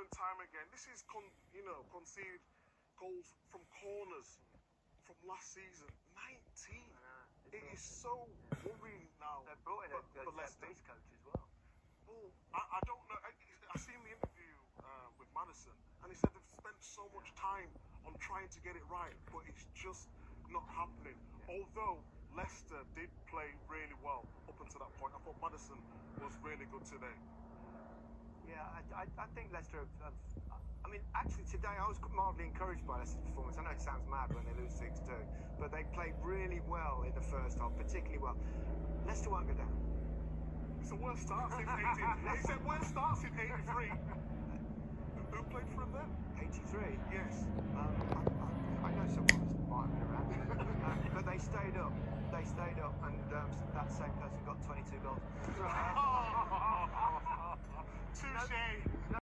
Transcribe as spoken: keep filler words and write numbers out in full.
and time again. This is, con, you know, conceded goals from corners from last season. nineteen. It is so worrying now. They've brought in a, for, a for Leicester. base coach as well. Well, I, I don't know. I, I seen the interview uh, with Maddison, and he said they've spent so much time on trying to get it right, but it's just not happening. Although Leicester did play really well up until that point. I thought Maddison was really good today. Yeah, I, I, I think Leicester have, have. I mean, actually today I was mildly encouraged by Leicester's performance. I know it sounds mad when they lose six two, but they played really well in the first half, particularly well. Leicester won't go down. It's the worst start since eighty. It's the worst start since eighty-three. Who, who played for them then? eighty-three? Yes. Um, I, I, I know someone who's might have been around. um, but they stayed up. They stayed up, and um, that same person got twenty-two goals. Touche.